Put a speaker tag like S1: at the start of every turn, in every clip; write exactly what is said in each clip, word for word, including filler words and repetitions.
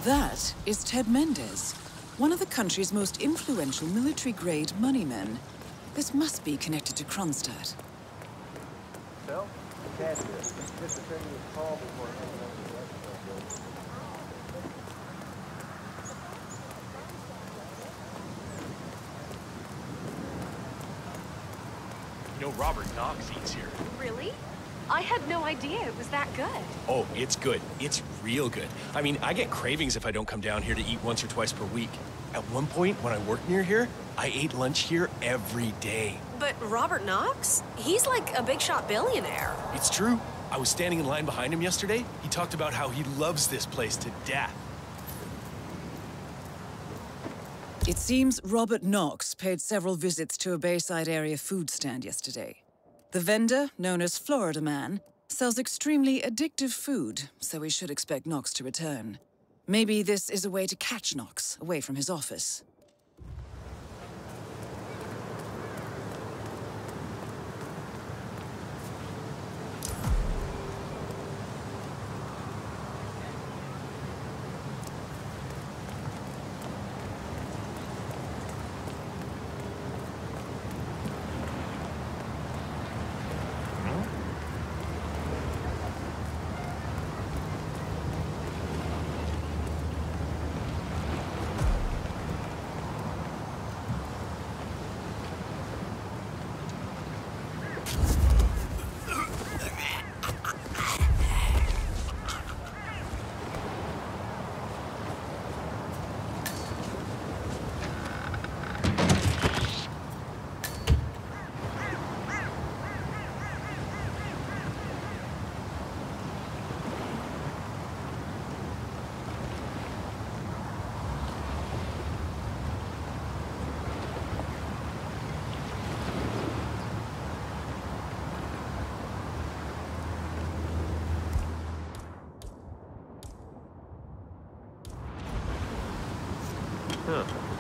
S1: That is Ted Mendez, one of the country's most influential military-grade moneymen. This must be connected to Kronstadt.
S2: So, catch this. Just returning his call before hanging up the rest.
S3: You know, Robert Knox eats here.
S4: Really? I had no idea it was that good.
S3: Oh, it's good. It's real good. I mean, I get cravings if I don't come down here to eat once or twice per week. At one point, when I worked near here, I ate lunch here every day.
S4: But Robert Knox? He's like a big shot billionaire.
S3: It's true. I was standing in line behind him yesterday. He talked about how he loves this place to death.
S1: It seems Robert Knox paid several visits to a Bayside area food stand yesterday. The vendor, known as Florida Man, sells extremely addictive food, so we should expect Knox to return. Maybe this is a way to catch Knox away from his office.
S2: Huh.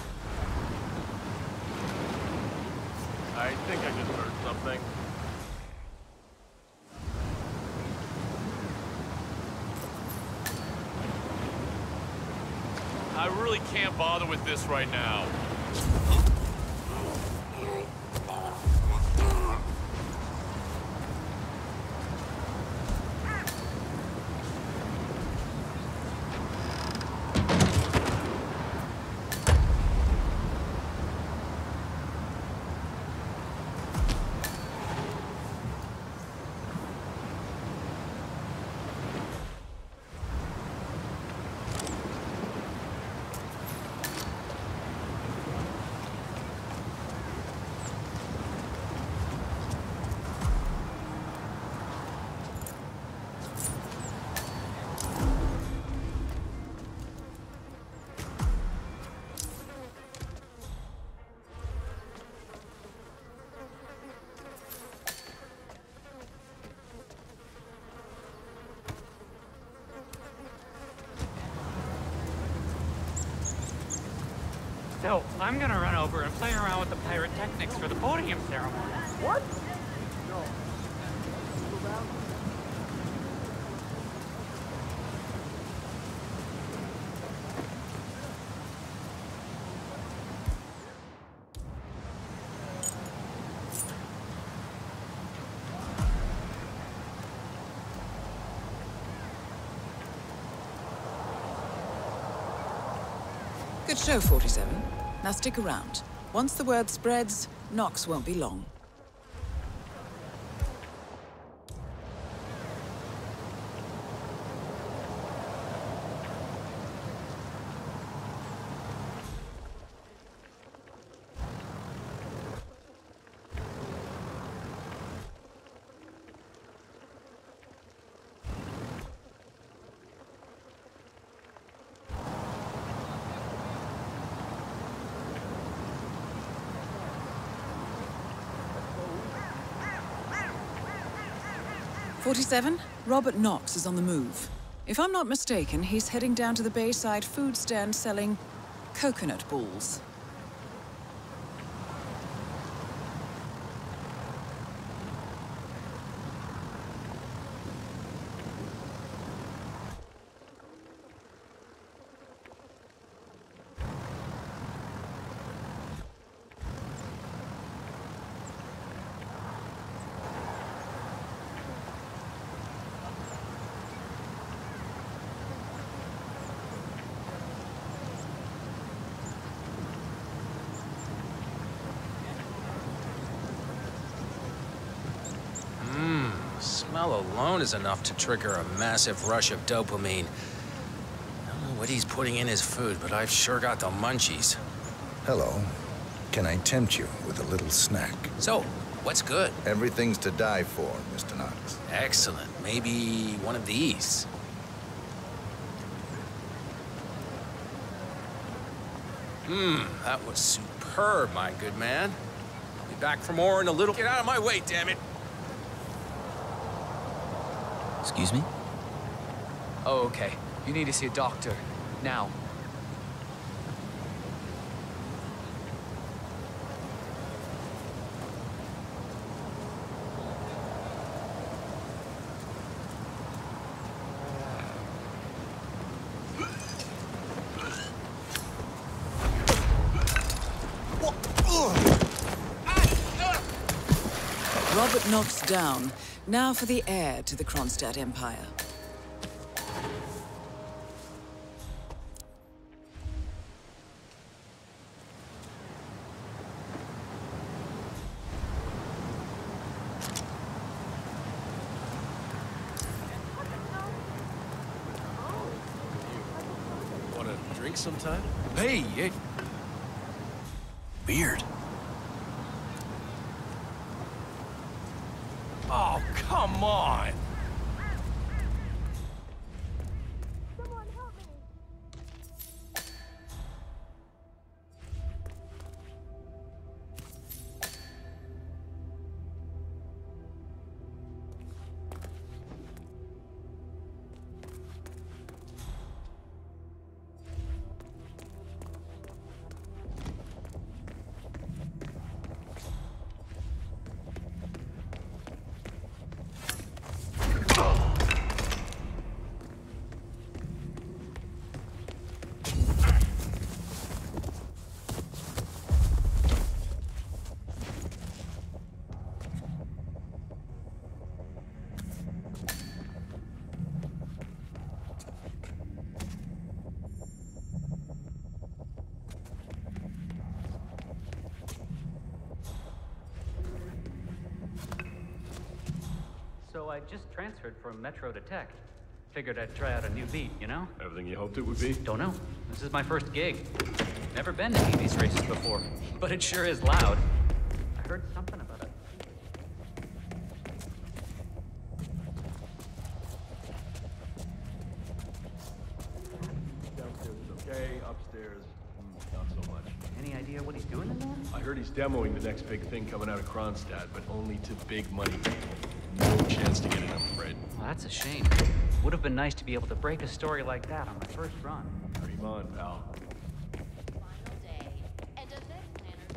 S2: I think I just heard something.
S5: I really can't bother with this right now.
S6: So, I'm gonna run over and play around with the pyrotechnics for the podium ceremony.
S2: What? No.
S1: Good show, forty-seven. Now stick around. Once the word spreads, Knox won't be long. forty-seven, Robert Knox is on the move. If I'm not mistaken, he's heading down to the Bayside food stand selling coconut balls.
S7: alone is enough to trigger a massive rush of dopamine. I don't know what he's putting in his food, but I've sure got the munchies.
S8: Hello. Can I tempt you with a little snack?
S7: So, what's good?
S8: Everything's to die for, Mister Knox.
S7: Excellent. Maybe one of these. Hmm, that was superb, my good man. I'll be back for more in a little. Get out of my way, damn it!
S9: Excuse me? Oh, okay. You need to see a doctor. Now.
S1: Robert Knox down. Now for the heir to the Kronstadt Empire.
S3: Want a drink sometime? Hey, it... Weird. Oh, come on!
S10: Someone help me!
S6: So I just transferred from Metro to Tech. Figured I'd try out a new beat, you know?
S3: Everything you hoped it would be?
S6: Don't know. This is my first gig. Never been to any of these races before, but it sure is loud. I heard something about it.
S3: Downstairs is okay, upstairs, mm, not so much.
S6: Any idea what he's doing in there?
S3: I heard he's demoing the next big thing coming out of Kronstadt, but only to big money people. No chance to get it, I'm afraid.
S6: Well, that's a shame. Would have been nice to be able to break a story like that on my first run.
S3: Dream on, pal.
S10: Final day, and event planners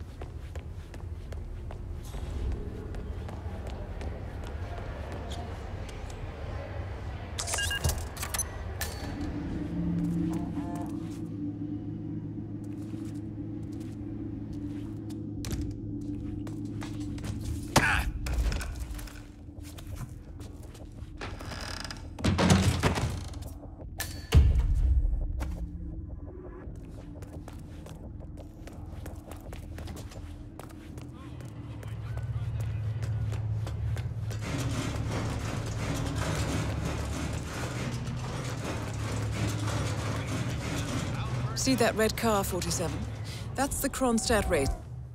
S1: See that red car, forty-seven? That's the Kronstadt race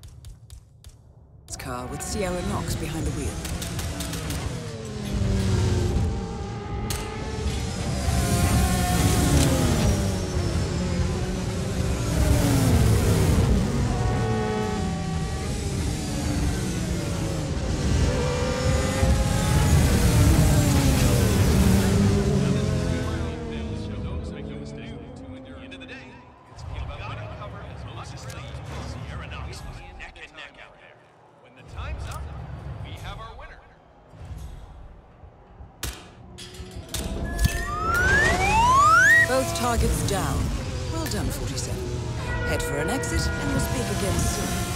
S1: car with Sierra Knox behind the wheel. Both targets down. Well done, forty-seven. Head for an exit, and we'll speak again soon.